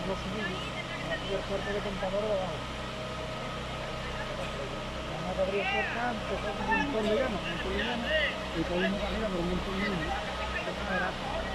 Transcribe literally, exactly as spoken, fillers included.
lo subí, aquí el cuerpo de contador de abajo. Vamos a abrir puerta, empezó con un montón de llamas, un montón de llamas, y caímos arriba por un montón de niños.